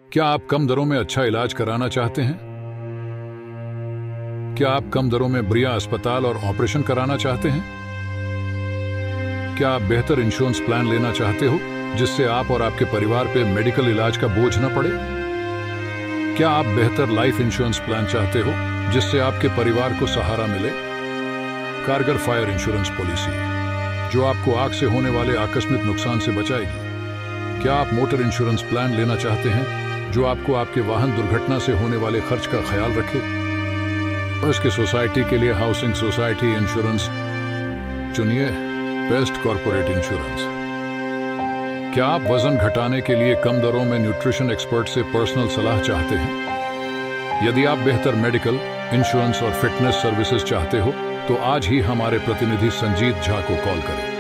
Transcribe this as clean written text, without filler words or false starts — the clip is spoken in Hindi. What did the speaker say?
क्या आप कम दरों में अच्छा इलाज कराना चाहते हैं? क्या आप कम दरों में बढ़िया अस्पताल और ऑपरेशन कराना चाहते हैं? क्या आप बेहतर इंश्योरेंस प्लान लेना चाहते हो जिससे आप और आपके परिवार पे मेडिकल इलाज का बोझ न पड़े? क्या आप बेहतर लाइफ इंश्योरेंस प्लान चाहते हो जिससे आपके परिवार को सहारा मिले? कारगर फायर इंश्योरेंस पॉलिसी जो आपको आग से होने वाले आकस्मिक नुकसान से बचाएगी। क्या आप मोटर इंश्योरेंस प्लान लेना चाहते हैं जो आपको आपके वाहन दुर्घटना से होने वाले खर्च का ख्याल रखे? उसके सोसाइटी के लिए हाउसिंग सोसाइटी इंश्योरेंस चुनिए, बेस्ट कॉर्पोरेट इंश्योरेंस। क्या आप वजन घटाने के लिए कम दरों में न्यूट्रिशन एक्सपर्ट से पर्सनल सलाह चाहते हैं? यदि आप बेहतर मेडिकल, इंश्योरेंस और फिटनेस सर्विसेज चाहते हो तो आज ही हमारे प्रतिनिधि संजीत झा को कॉल करें।